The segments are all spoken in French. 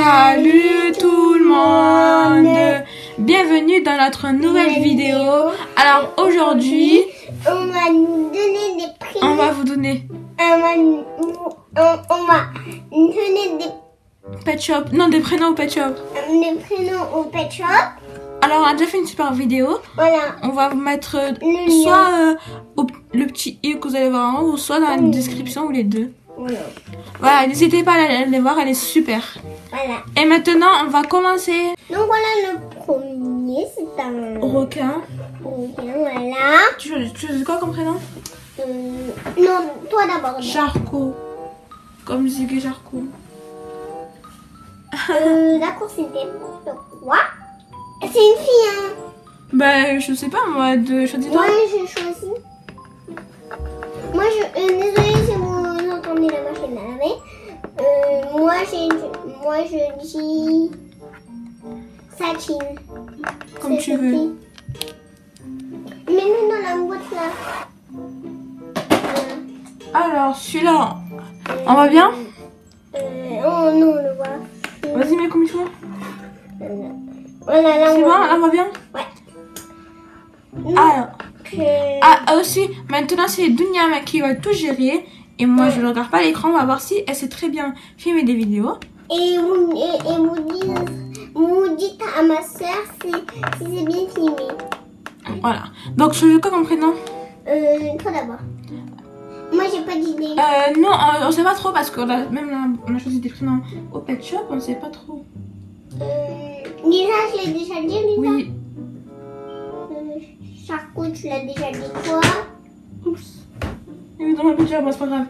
Salut tout le monde. Bienvenue dans notre nouvelle vidéo. Alors aujourd'hui, on va nous donner des prix. on va vous donner On va nous donner Pet Shop, non des prénoms au Pet Shop. des prénoms au Pet Shop. Alors on a déjà fait une super vidéo. Voilà. On va vous mettre Le soit le petit i que vous allez voir en haut, ou soit dans la description ou les deux. Voilà. Voilà, n'hésitez pas à aller voir, elle est super. Voilà. Et maintenant on va commencer. Donc voilà le premier, c'est un Requin. requin, voilà. Tu choisis quoi comme prénom? Non, toi d'abord. Charcot. Comme Ziggy Charcot. D'accord, c'était quoi? C'est une fille, hein. Ben je sais pas moi, choisis toi. Moi j'ai choisi. Moi désolée si vous entendez la machine à laver. Moi je dis Satine. Comme tu veux. Mets-le dans la boîte là. Alors celui-là, on va bien? Oh non, on le voit. Vas-y mets comme il faut. Voilà, là C'est on bon, voit. on va bien? Ouais. Alors, Donc, aussi, maintenant c'est Dunia qui va tout gérer. Et moi je ne regarde pas l'écran, on va voir si elle sait très bien filmer des vidéos. et vous dites à ma soeur si c'est bien filmé. Voilà. Donc je veux quoi comme prénom? Toi d'abord. Moi j'ai pas d'idée. Non, on sait pas trop parce qu'on a même là, on a choisi des prénoms au Pet Shop, on sait pas trop. Lisa, je l'ai déjà dit, Lisa. Oui. Charcot, tu l'as déjà dit quoi? Oups. Il est dans ma Pet Shop, c'est pas grave.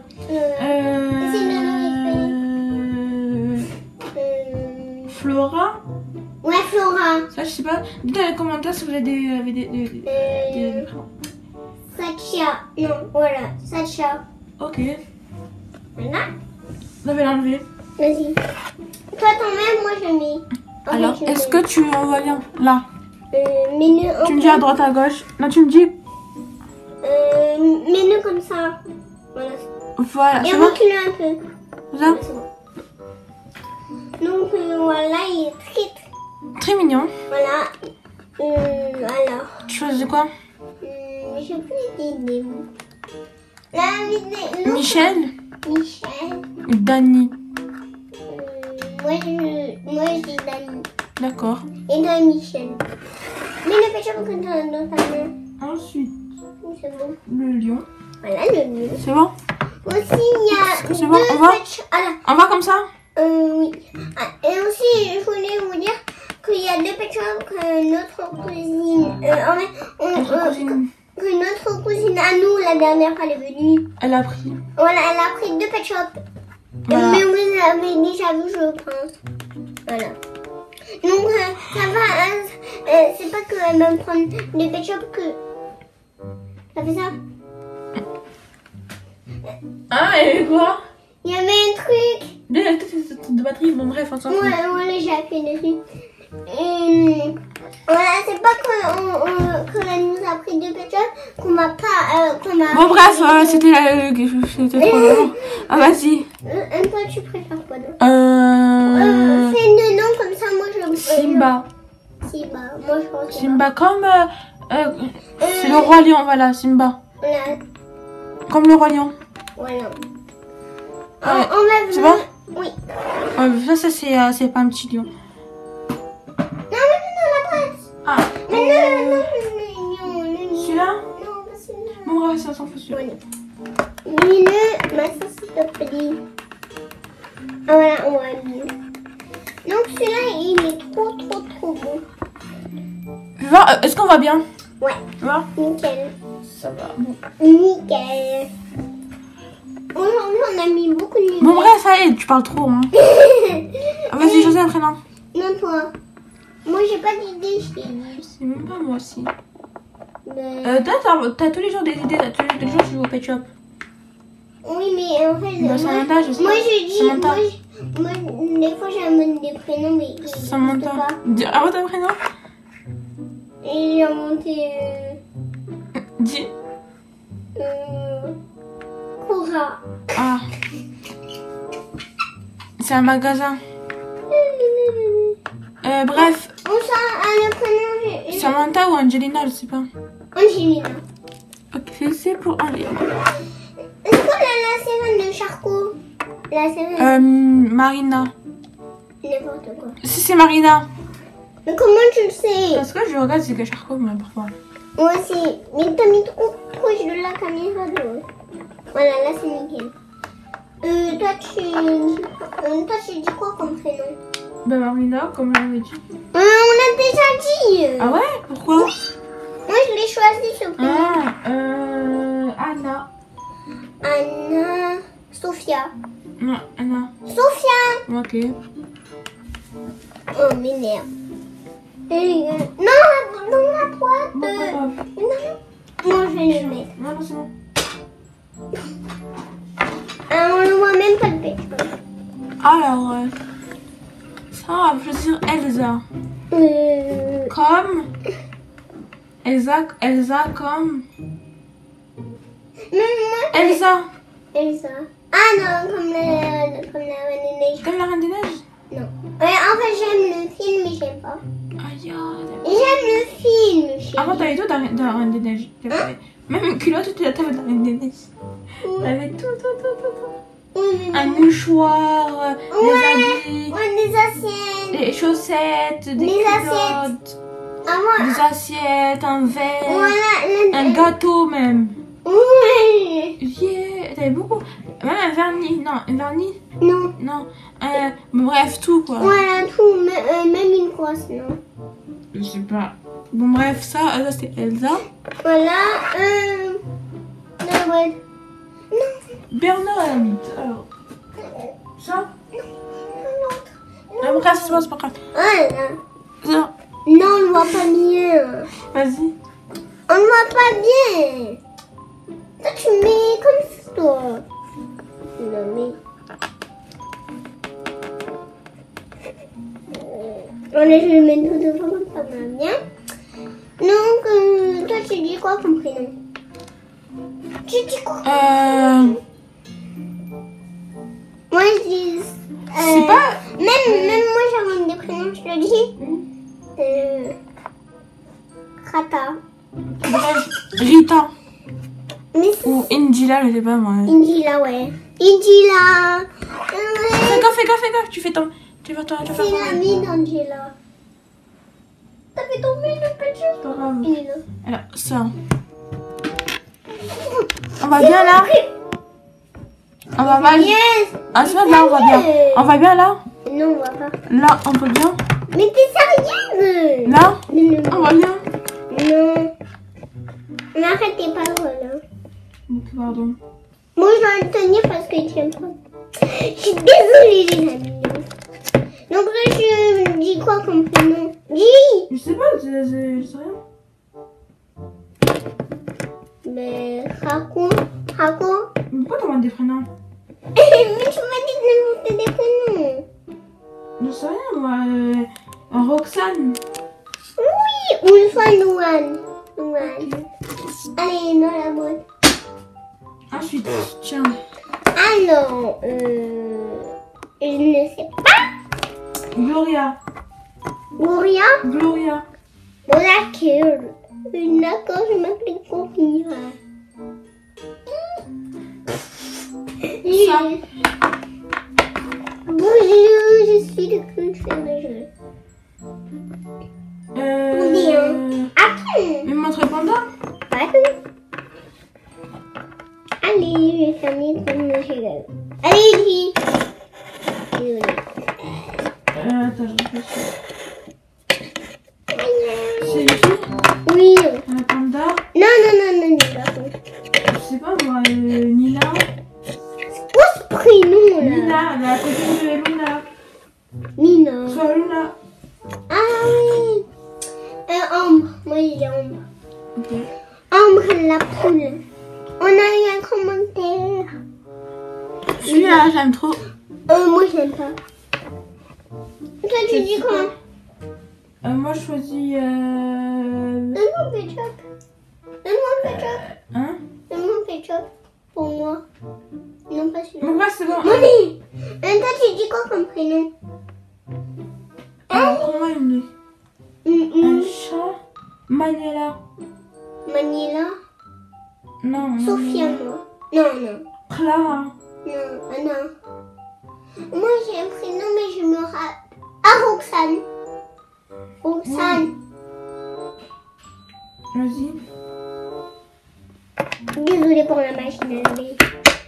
Flora. Ouais, Flora. Ça je sais pas. Dites dans les commentaires si vous avez des prénoms. Sacha. Non, voilà, Sacha. Ok. Voilà. Je vais l'enlever. Vas-y. Toi, t'en mets, moi je mets. Enfin, Alors, je est-ce mets. que tu envoies bien? Là. Mets-le Tu me dis à droite, à gauche. Non, tu me dis. mets-le comme ça. Voilà. Voilà, Et c'est bon? recule un peu. Ça? C'est bon. Donc voilà, il est Très mignon. voilà. Alors, Tu choisis quoi? j'ai plus d'idées. La vidéo. Michel? Michel. Ou Dani? Moi je dis Dani. D'accord. Et toi Michel. Mais le Pet Shop dans ta main. Ensuite, Oui, c'est bon. le lion. Voilà le mieux. C'est bon? Aussi il y a C'est bon, on deux va? Pet Shop. Ah là. On va comme ça? Oui. Ah, et aussi, je voulais vous dire qu'il y a deux Pet Shop que notre cousine, Notre cousine. que notre cousine à nous, la dernière fois, elle est venue. Elle a pris. Voilà, elle a pris deux Pet Shop. Voilà. Mais vous avez déjà vu, je pense. Voilà. Donc, ça va, c'est pas qu'elle va me prendre des Pet Shop que... Ça fait ça? Ah, et quoi? Il y avait un truc. De batterie, bon bref, on s'en fout. Voilà, j'ai appuyé dessus. Et voilà, c'est pas qu'elle nous a pris deux Pet Shop, qu'on m'a pas... Bon bref, c'était trop long. Ah vas-y. Toi, tu préfères quoi d'autre? Fais le nom comme ça, moi je... Simba. Simba, moi je pense Simba comme... c'est le roi lion, voilà, Simba. Voilà. Comme le roi lion. Voilà. Ouais. Enlève C'est le... bon? Oui. Ça c'est pas un petit lion. Non, mais dans la presse. Ah. Mais non. Celui-là? Non, pas celui-là. Bon ouais, ça s'en fout celui-là. Voilà. Mets-le, ma sauce s'il te plaît. Ah voilà, on va le mettre. Donc celui-là, il est trop bon. Je vais voir, est-ce qu'on va bien? Ouais, Tu vois? nickel. Ça va. Bon. Nickel. Aujourd'hui, on a mis beaucoup de lumière. Bon bref, ça y est, tu parles trop. Hein. Ah, vas-y, choisis un prénom. Non, toi. Moi, j'ai pas d'idée, je t'ai dit. C'est même pas moi aussi. Mais... T'as tous les jours des idées, t'as tous les jours tu joues au Pet Shop. Oui, mais en fait... Bah, Samantha, je sais moi, pas. je dis... Samantha. Moi, des fois, j'invente des prénoms, mais ils n'existent Samantha. pas. Dis, ah ouais, t'as un prénom? Et j'ai inventé... Dis. Cora. Ah. C'est un magasin. Bref, On sent le prénom. Samantha ou Angelina, je sais pas. Angelina. Ok, c'est pour Angelina. C'est quoi la série de Charcot? La série Marina. n'importe quoi. Si c'est Marina. Mais comment tu le sais? Parce que je regarde c'est que Charcot, mais parfois. Moi aussi. Mais t'as mis trop proche de la caméra. Voilà, là c'est nickel. Toi tu dis quoi comme prénom? Ben Marina, comme on avait dit. On a déjà dit. Ah ouais? Pourquoi? Moi je l'ai choisi ce prénom. Anna. Anna. Sophia. Non, Anna. Sophia. Ok. Oh m'énerve. Non, dans la boîte. Bon, pas grave. Non, je vais le mettre. Non, c'est bon. On ne voit même pas le pétrole. Alors, ça, on va choisir Elsa. Comme. Elsa comme. Moi, Elsa. Elsa. Ah non, comme la Reine des Neiges. Comme la Reine des Neiges? Non. Ouais, en fait, j'aime le film, mais j'aime pas. Aïe, J'aime le film. avant, t'avais tout dans la Reine des Neiges. Même une culotte, tu t'avais dans la Reine des Neiges. T'avais tout. Un mouchoir, des habits, Ouais, des assiettes. des chaussettes, des culottes, Avant, des assiettes, un verre, voilà. un gâteau même. Ouais. Yeah, t'avais beaucoup. Même un vernis. Non, un vernis. Non. Non. Bref, tout quoi. Voilà, tout. Même une crosse, non. Je sais pas. Bon, bref, ça c'est Elsa. Voilà. Non, ouais. Bernard. Alors, ça. Non. Bref, c'est pas grave. Voilà. Ça. Non, on ne voit pas bien. Vas-y. On ne voit pas bien. Toi, tu mets comme ça, toi. Non, mais... Allez, je vais le mettre tout devant comme ça va bien. Donc, toi, tu dis quoi comme prénom? Tu dis quoi? Moi, je dis... C'est pas. Même moi, j'invente des prénoms, je le dis. Rata. Bref, Rita. Mais Ou Indila, je sais pas moi. Indila, ouais. Indila. Fais gaffe, tu fais ton. Tu vas faire C'est l'ami d'Angela. T'as fait tomber le petit. C'est pas grave. Il est là. Alors, ça. On va bien là? On va mal. Yes. Ah, c'est pas là, on va bien. On va bien là? Non, on va pas. Là, on peut bien? Mais t'es sérieuse? Là? Non. On va bien? Non. Mais arrête tes paroles. Hein. Ok, pardon. Moi, je dois le tenir parce que tu aimes pas. Je suis désolée, les amis. Donc là, je dis quoi comme prénom? Dis. Je sais pas, je sais rien. Mais Rako. Mais pourquoi t'as des prénoms? Mais tu m'as dit de me monter des prénoms. Je sais rien, moi. Roxane. Oui, ou une fois Louane. Allez, dans la boîte. Ensuite, tiens. Alors, je ne sais pas. Gloria. Gloria. Bon, d'accord. D'accord, je m'appelle Gloria. Ça. Bonjour, je suis le culture de jeu. Attends. Mais montre panda. Attends. Allez, je vais faire mes trucs de jeu. Allez, dis. Désolée. Attends, je réfléchis. C'est une fille? Oui. Un panda? Non, par contre. Je sais pas moi, Nina. C'est quoi ce prénom là? Nina, la copine de Luna. Nina. Soit Luna. Ah oui. Ambre. Moi j'ai dit Ambre. Ok. Ambre la poule. On a eu un commentaire. Celui-là, j'aime trop. Moi j'aime pas. Toi tu dis quoi? Moi, je choisis. Donne-moi ketchup. Hein? Donne-moi ketchup. Pour moi. Non, pas celui-là. Bon, bah, c'est bon. Molly. Toi tu dis quoi comme prénom? Manila. Manila. Non. Sophia, moi. Non. Clara. Non. Moi, j'ai un prénom, mais je me rappelle. Ah, Roxane. Roxane. Vas-y. Désolée pour la machine à laver.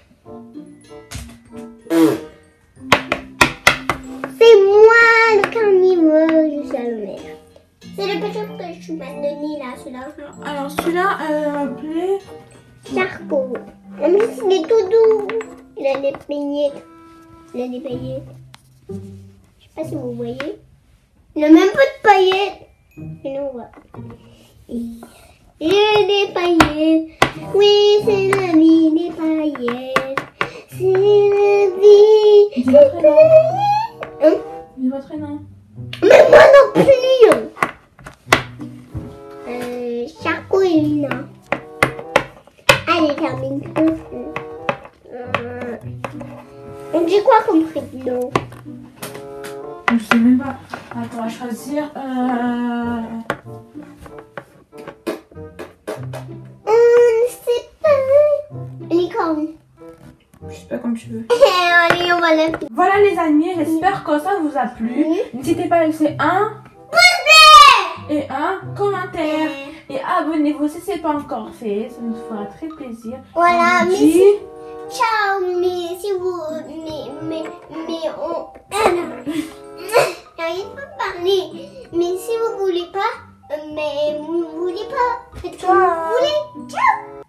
C'est moi le carnivore, je suis à l'honneur. C'est le petit que je m'ai donné là, celui-là. Alors celui-là, appelé... Charcot. En plus, il est tout doux. Il a des paillettes. Je sais pas si vous voyez. Il n'a même pas de paillettes. Et nous voilà. Il a des paillettes. Oui, c'est la vie des paillettes. C'est la vie des paillettes. Hein? Dis votre prénom. Mais moi non plus. Charcot et Lina. Allez, termine. On dit quoi comme prénom? Je sais même pas. Attends, on va choisir. On ne sait pas. Licorne. Je sais pas comme tu veux. Allez, on va la... Voilà les amis, j'espère que ça vous a plu. N'hésitez pas à laisser un pouce et un commentaire. Et abonnez-vous si ce n'est pas encore fait, ça nous fera très plaisir. Voilà, on mais dit... ciao, mais si vous... Mais on... J'arrive pas à parler. Mais si vous voulez pas... Mais vous voulez pas... Ciao.